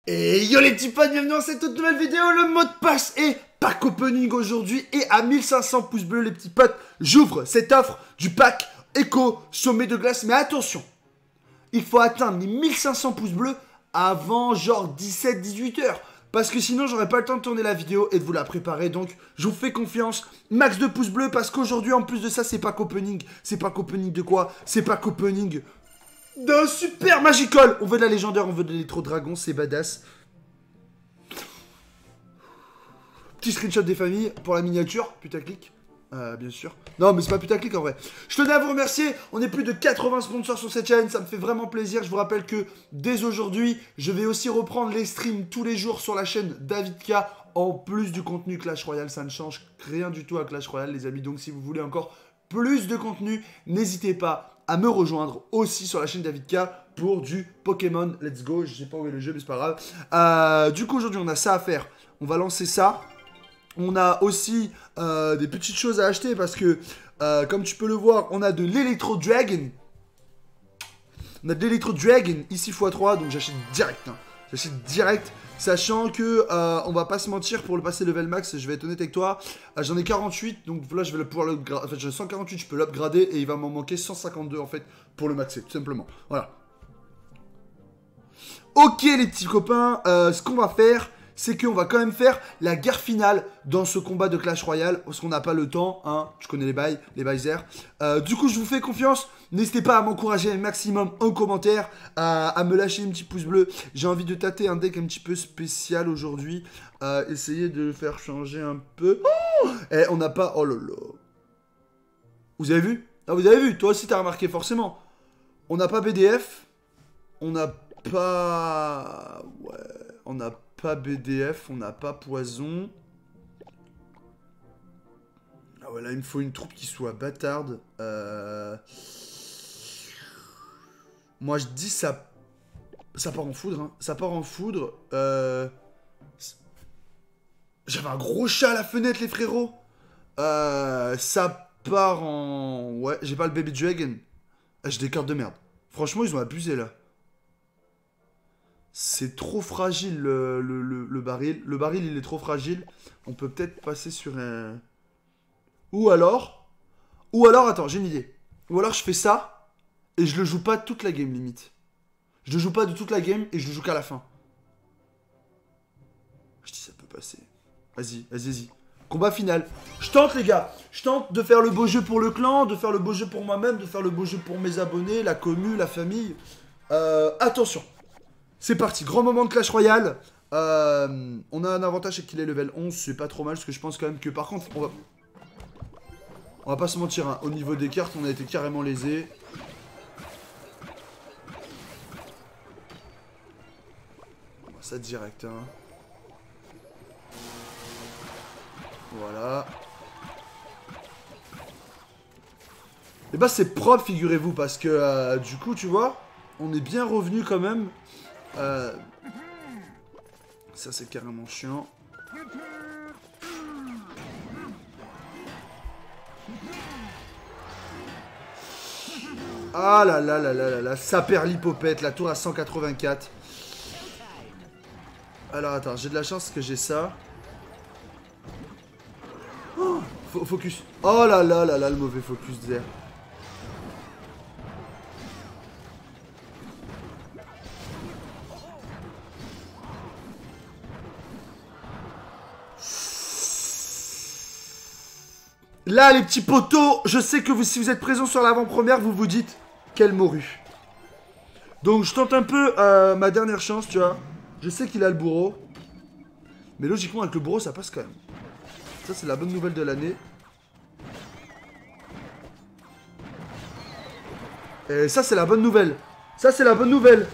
Et yo les petits potes, bienvenue dans cette toute nouvelle vidéo. Le mot de passe est pack opening aujourd'hui. Et à 1500 pouces bleus les petits potes, j'ouvre cette offre du pack Echo Sommet de Glace. Mais attention, il faut atteindre les 1500 pouces bleus avant genre 17-18 heures. Parce que sinon j'aurais pas le temps de tourner la vidéo et de vous la préparer. Donc je vous fais confiance, max de pouces bleus. Parce qu'aujourd'hui en plus de ça c'est pack opening. C'est pack opening de quoi? C'est pack opening d'un super magical. On veut de la légendaire, on veut de l'électro-dragon, c'est badass. Petit screenshot des familles pour la miniature, putaclic. Bien sûr. Non, mais c'est pas putaclic en vrai. Je tenais à vous remercier. On est plus de 80 sponsors sur cette chaîne. Ça me fait vraiment plaisir. Je vous rappelle que dès aujourd'hui, je vais aussi reprendre les streams tous les jours sur la chaîne David K. En plus du contenu Clash Royale, ça ne change rien du tout à Clash Royale, les amis. Donc si vous voulez encore plus de contenu, n'hésitez pas à me rejoindre aussi sur la chaîne David K pour du Pokémon Let's Go. Je sais pas où est le jeu, mais c'est pas grave. Du coup, aujourd'hui, on a ça à faire. On va lancer ça. On a aussi des petites choses à acheter parce que, comme tu peux le voir, on a de l'Electro Dragon. On a de l'Electro Dragon ici x3, donc j'achète direct. Hein. J'achète direct, sachant que on va pas se mentir, pour le passer level max, je vais être honnête avec toi, j'en ai 48, donc là je vais pouvoir l'upgrader. En fait, j'ai 148, je peux l'upgrader et il va m'en manquer 152 en fait pour le maxer, tout simplement. Voilà. Ok les petits copains, ce qu'on va faire, c'est qu'on va quand même faire la guerre finale dans ce combat de Clash Royale, parce qu'on n'a pas le temps, hein, tu connais les bails airs. Du coup, je vous fais confiance, n'hésitez pas à m'encourager un maximum en commentaire, à me lâcher un petit pouce bleu. J'ai envie de tâter un deck un petit peu spécial aujourd'hui, essayer de le faire changer un peu. Oh, et on n'a pas... Oh là là. Vous avez vu? Ah, vous avez vu, toi aussi t'as remarqué forcément. On n'a pas BDF, on n'a pas... Ouais, on n'a pas BDF, on n'a pas poison. Ah ouais, là, il me faut une troupe qui soit bâtarde. Moi, je dis ça... Ça part en foudre, hein. Ça part en foudre. J'avais un gros chat à la fenêtre, les frérots. Ça part en... Ouais, j'ai pas le Baby Dragon. J'ai des cartes de merde. Franchement, ils ont abusé, là. C'est trop fragile le baril. Le baril, il est trop fragile. On peut peut-être passer sur un... Ou alors, attends, j'ai une idée. Ou alors je fais ça et je le joue pas toute la game, limite. Je le joue pas de toute la game et je le joue qu'à la fin. Je dis ça peut passer. Vas-y, vas-y, vas-y. Combat final. Je tente, les gars. Je tente de faire le beau jeu pour le clan, de faire le beau jeu pour moi-même, de faire le beau jeu pour mes abonnés, la commu, la famille. Attention. C'est parti, grand moment de Clash Royale. On a un avantage, c'est qu'il est level 11, c'est pas trop mal, parce que je pense quand même que par contre, on va pas se mentir, hein, au niveau des cartes, on a été carrément lésés. Ça direct, hein. Voilà. Et bah c'est propre, figurez-vous, parce que du coup, tu vois, on est bien revenu quand même. Ça c'est carrément chiant. Ah là là là là là là, ça perd l'hypopète, la tour à 184. Alors attends, j'ai de la chance que j'ai ça. Oh, focus. Oh là là là là, le mauvais focus d'air. Là, les petits potos, je sais que si vous êtes présents sur l'avant-première, vous vous dites quelle morue. Donc, je tente un peu ma dernière chance, tu vois. Je sais qu'il a le bourreau. Mais logiquement, avec le bourreau, ça passe quand même. Ça, c'est la bonne nouvelle de l'année. Et ça, c'est la bonne nouvelle. Ça, c'est la bonne nouvelle.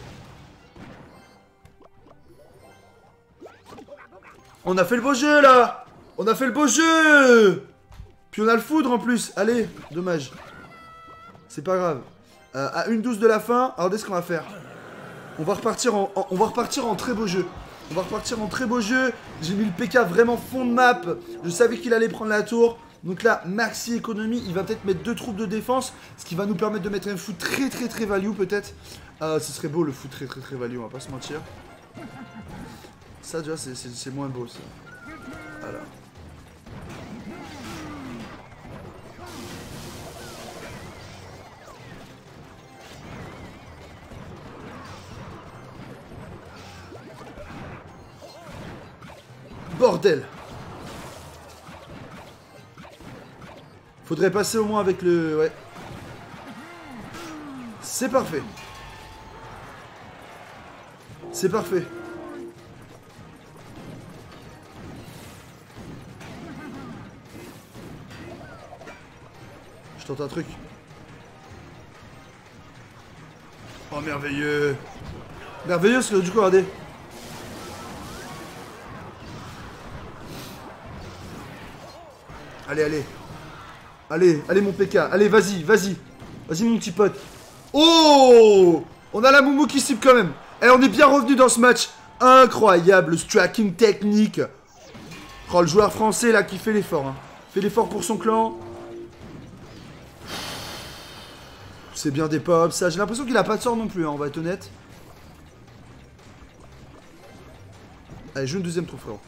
On a fait le beau jeu, là. On a fait le beau jeu. Puis on a le foudre en plus. Allez, dommage. C'est pas grave. À 1/12 de la fin, regardez ce qu'on va faire. On va repartir en très beau jeu. On va repartir en très beau jeu. J'ai mis le PK vraiment fond de map. Je savais qu'il allait prendre la tour. Donc là, maxi économie. Il va peut-être mettre 2 troupes de défense. Ce qui va nous permettre de mettre un foot très value peut-être. Ce serait beau le foot très value, on va pas se mentir. Ça, déjà, c'est moins beau, ça. Voilà. Bordel! Faudrait passer au moins avec le... Ouais. C'est parfait. C'est parfait. Je tente un truc. Oh, merveilleux. Merveilleux, parce que du coup, regardez. Allez, allez. Allez, allez, mon PK. Allez, vas-y, vas-y. Vas-y, mon petit pote. Oh! On a la moumou qui cible quand même. Et on est bien revenu dans ce match. Incroyable, striking technique. Oh, le joueur français, là, qui fait l'effort. Hein. Fait l'effort pour son clan. C'est bien des pops, ça. J'ai l'impression qu'il a pas de sort non plus, hein, on va être honnête. Allez, joue une deuxième tour, frérot.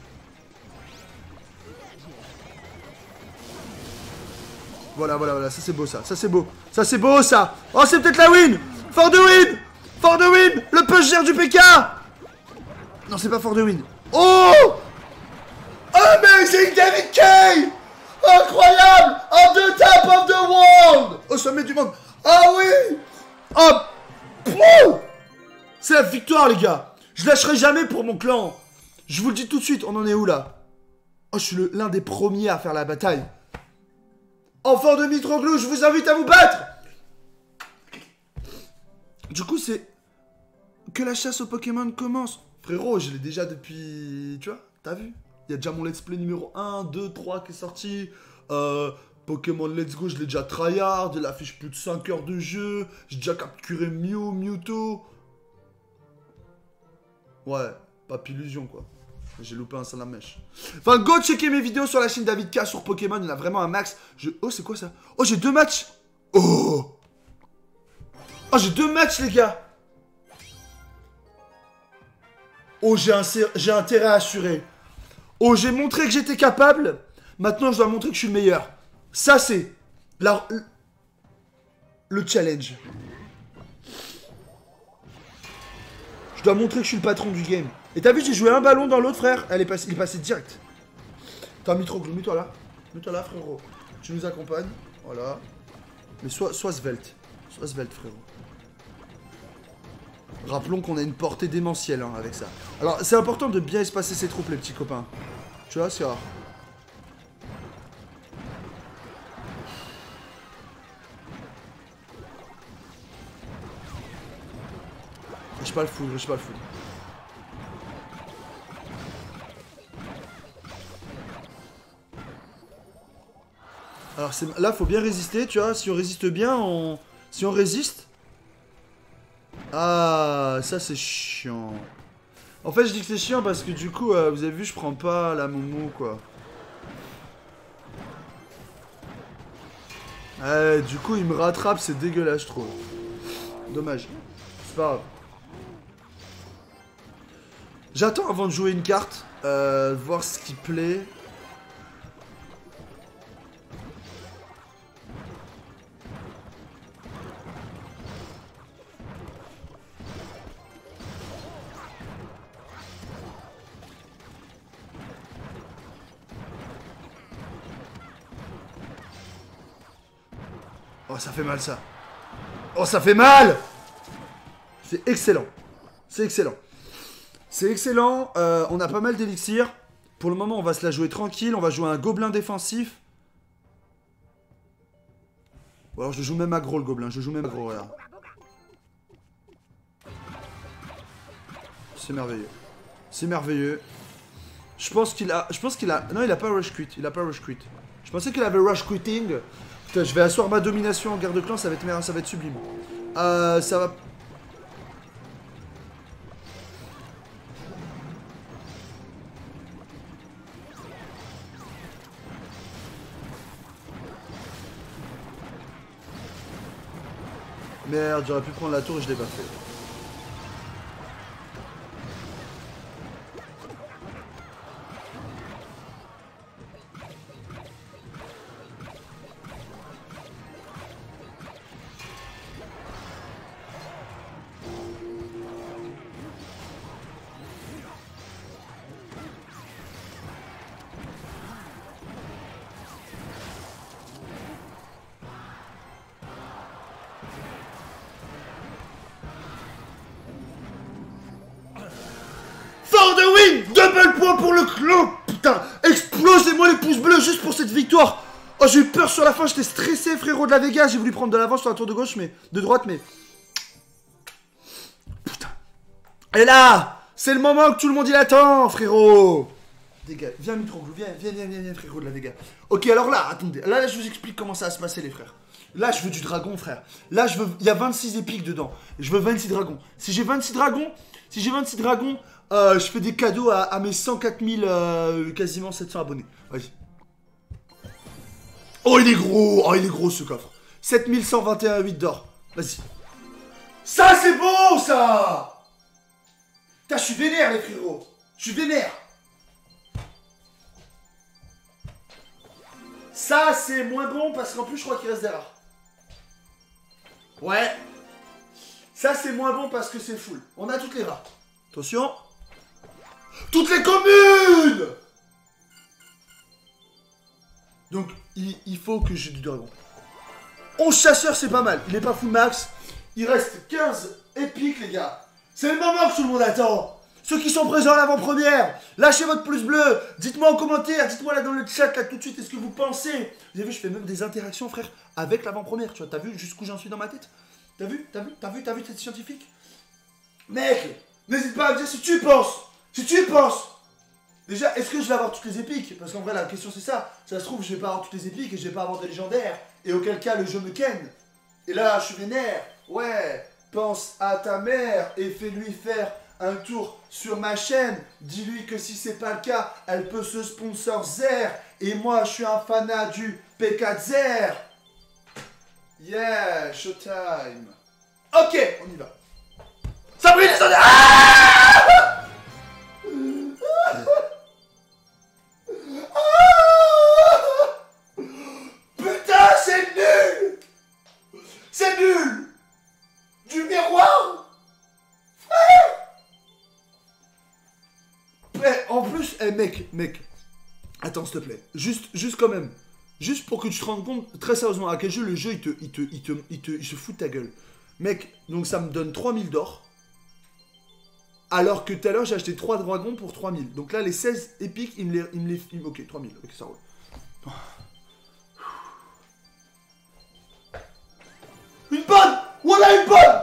Voilà, voilà, voilà, ça c'est beau, ça. Ça c'est beau. Ça c'est beau, ça. Oh, c'est peut-être la win. For the win. For the win. Le push gère du PK. Non, c'est pas for the win. Oh! Amazing David Kay. Incroyable. On the top of the world. Au sommet du monde. Ah oui. Oh. C'est la victoire, les gars. Je lâcherai jamais pour mon clan. Je vous le dis tout de suite, on en est où, là? Oh, je suis l'un des premiers à faire la bataille. Enfant de Mitroglou, je vous invite à vous battre. Du coup, c'est que la chasse aux Pokémon commence. Frérot, je l'ai déjà depuis... Tu vois, t'as vu? Il y a déjà mon let's play numéro 1, 2, 3 qui est sorti. Pokémon Let's Go, je l'ai déjà tryhard. Il affiche plus de 5 heures de jeu. J'ai déjà capturé Mew, Mewtwo. Ouais, pas illusion, quoi. J'ai loupé un salamèche. Enfin, go checker mes vidéos sur la chaîne David K sur Pokémon. Il y en a vraiment un max. Oh, c'est quoi ça? Oh, j'ai 2 matchs. Oh. Oh, j'ai 2 matchs, les gars. Oh, j'ai intérêt à assurer. Oh, j'ai montré que j'étais capable. Maintenant, je dois montrer que je suis le meilleur. Ça, c'est le challenge. Je dois montrer que je suis le patron du game. Et t'as vu, j'ai joué un ballon dans l'autre, frère. Il est passé direct. Attends, Mitroglou, mets-toi là. Mets-toi là, frérot. Tu nous accompagnes. Voilà. Mais sois svelte. Sois svelte, frérot. Rappelons qu'on a une portée démentielle hein, avec ça. Alors, c'est important de bien espacer ses troupes, les petits copains. Tu vois, c'est rare. J'ai pas le foudre, j'ai pas le foudre. Alors là, faut bien résister, tu vois. Si on résiste bien, si on résiste... Ah, ça c'est chiant. En fait, je dis que c'est chiant parce que du coup, vous avez vu, je prends pas la momo, quoi. Du coup, il me rattrape, c'est dégueulasse, je trouve. Dommage. C'est pas grave. J'attends avant de jouer une carte, voir ce qui plaît. Oh, ça fait mal, ça. Oh, ça fait mal. C'est excellent. C'est excellent. C'est excellent. On a pas mal d'élixir. Pour le moment, on va se la jouer tranquille. On va jouer un gobelin défensif. Ou alors, je joue même aggro, le gobelin. Je joue même aggro, regarde. C'est merveilleux. C'est merveilleux. Je pense qu'il a... Non, il a pas rush quit. Il a pas rush quit. Je pensais qu'il avait rush quitting. Putain, je vais asseoir ma domination en guerre de clan. Ça va être sublime. Ça va... Merde, j'aurais pu prendre la tour et je l'ai pas fait. Win! Double point pour le clan! Putain, explosez-moi les pouces bleus juste pour cette victoire! Oh, j'ai eu peur sur la fin, j'étais stressé, frérot de la Vega. J'ai voulu prendre de l'avance sur la tour de gauche, mais de droite, mais... Putain. Et là, c'est le moment que tout le monde y attend, frérot. Dégage, viens Mitroglou, viens, frérot de la Vega. Ok, alors là, attendez, là, je vous explique comment ça va se passer, les frères. Là, je veux du dragon, frère. Là, je veux... Il y a 26 épiques dedans. Je veux 26 dragons. Si j'ai 26 dragons, je fais des cadeaux à mes 104 000, quasiment 700 abonnés. Vas-y. Oh, il est gros ce coffre. 7121 8 d'or. Vas-y. Ça, c'est bon, ça. Putain, je suis vénère, les frérots. Je suis vénère. Ça, c'est moins bon parce qu'en plus, je crois qu'il reste des rares. Ouais. Ça, c'est moins bon parce que c'est full. On a toutes les rares. Attention. Toutes les communes. Donc, il faut que j'ai du dragon. 11 chasseurs, c'est pas mal. Il est pas full max. Il reste 15 épiques, les gars. C'est le moment que tout le monde attend. Ceux qui sont présents à l'avant-première, lâchez votre pouce bleu. Dites-moi en commentaire, dites-moi là dans le chat, là tout de suite, est-ce que vous pensez. Vous avez vu, je fais même des interactions, frère, avec l'avant-première. Tu vois, t'as vu jusqu'où j'en suis dans ma tête? T'as vu cette scientifique? Mec, n'hésite pas à me dire si tu penses. Déjà, est-ce que je vais avoir toutes les épiques? Parce qu'en vrai, la question c'est ça. Ça se trouve, je vais pas avoir toutes les épiques et je vais pas avoir de légendaires. Et auquel cas, le jeu me ken. Et là, je suis vénère. Ouais, pense à ta mère et fais-lui faire un tour sur ma chaîne. Dis-lui que si c'est pas le cas, elle peut se sponsor Zer. Et moi, je suis un fanat du P4 Zer. Yeah, showtime. Ok, on y va. Ça brille les sonneries. Putain, c'est nul. C'est nul. Du miroir. Frère. En plus, mec. Attends, s'il te plaît. Juste quand même. Juste pour que tu te rendes compte, très sérieusement, à quel jeu le jeu, il se fout de ta gueule. Mec, donc ça me donne 3000 d'or. Alors que tout à l'heure, j'ai acheté 3 dragons pour 3000. Donc là, les 16 épiques, il me les... Ok, 3000. Ok, ça roule. Une bonne. Voilà une bonne.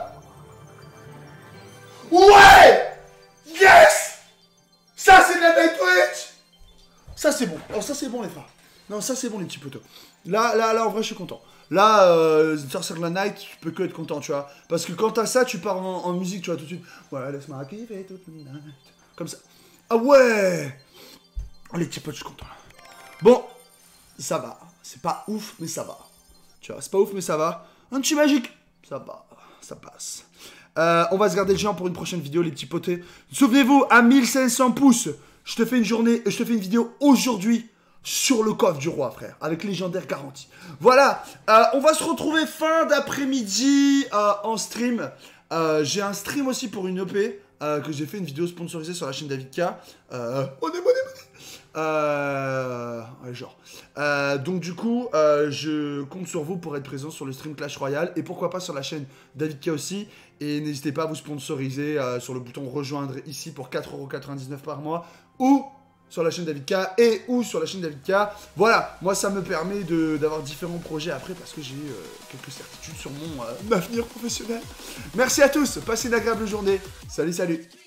Ouais. Yes. Ça, c'est de la bête Twitch. Ça, c'est bon. Alors ça, c'est bon, les frères. Non, ça, c'est bon, les petits potos. Là, en vrai, je suis content. Là, Sorcerer la Night, tu peux que être content, tu vois. Parce que quand t'as ça, tu pars en musique, tu vois, tout de suite. Voilà, laisse-moi kiffer toute la night. Comme ça. Ah ouais. Oh, les petits potes, je suis content, là. Bon, ça va. C'est pas ouf, mais ça va. Tu vois, c'est pas ouf, mais ça va. Un petit magique. Ça va, ça passe. On va se garder le géant pour une prochaine vidéo, les petits potés. Souvenez-vous, à 1500 pouces, je te fais une vidéo aujourd'hui sur le coffre du roi, frère, avec légendaire garantie. Voilà, on va se retrouver fin d'après-midi en stream. J'ai un stream aussi pour une EP que j'ai fait, une vidéo sponsorisée sur la chaîne David K. Monnaie. Ouais, genre. Donc du coup, je compte sur vous pour être présent sur le stream Clash Royale et pourquoi pas sur la chaîne David K aussi. Et n'hésitez pas à vous sponsoriser sur le bouton rejoindre ici pour 4,99 € par mois ou sur la chaîne David K et ou sur la chaîne David K. Voilà, moi ça me permet d'avoir différents projets après parce que j'ai quelques certitudes sur mon avenir professionnel. Merci à tous, passez une agréable journée. Salut.